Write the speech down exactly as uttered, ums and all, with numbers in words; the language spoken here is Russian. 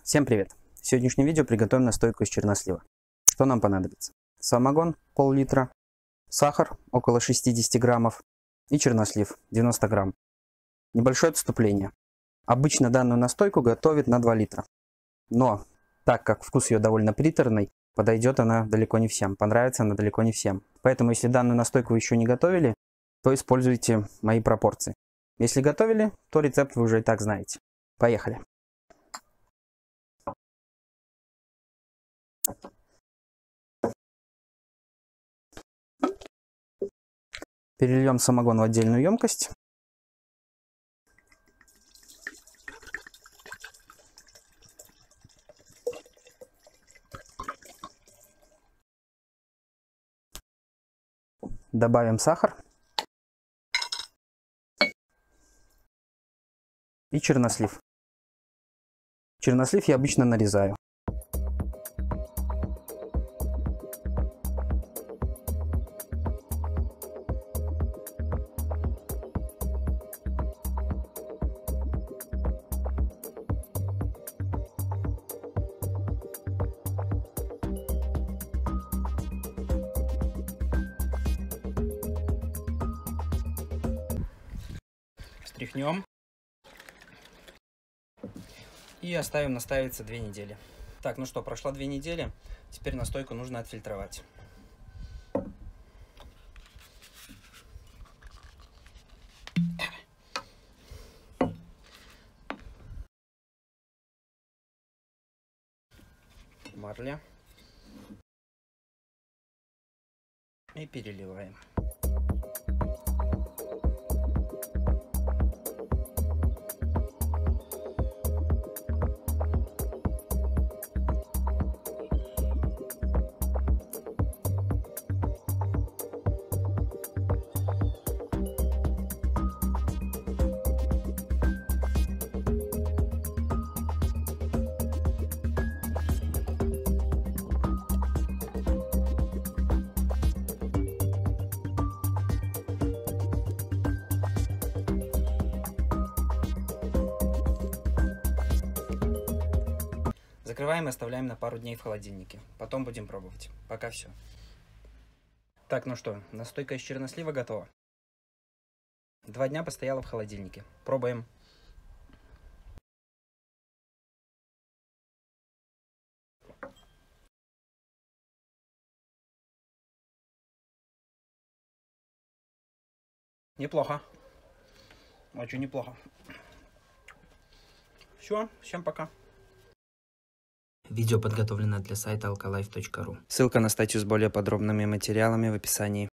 Всем привет! В сегодняшнем видео приготовим настойку из чернослива. Что нам понадобится? Самогон пол-литра, сахар около шестидесяти граммов и чернослив девяносто грамм. Небольшое отступление. Обычно данную настойку готовят на два литра. Но так как вкус ее довольно приторный, подойдет она далеко не всем, понравится она далеко не всем. Поэтому если данную настойку вы еще не готовили, то используйте мои пропорции. Если готовили, то рецепт вы уже и так знаете. Поехали! Перельем самогон в отдельную емкость. Добавим сахар и чернослив. Чернослив я обычно нарезаю. Встряхнем и оставим настаиваться две недели. Так, ну что, прошло две недели, теперь настойку нужно отфильтровать. Марля и переливаем. Закрываем и оставляем на пару дней в холодильнике. Потом будем пробовать. Пока все. Так, ну что, настойка из чернослива готова. Два дня постояла в холодильнике. Пробуем. Неплохо. Очень неплохо. Все, всем пока. Видео подготовлено для сайта алкалайф точка ру. Ссылка на статью с более подробными материалами в описании.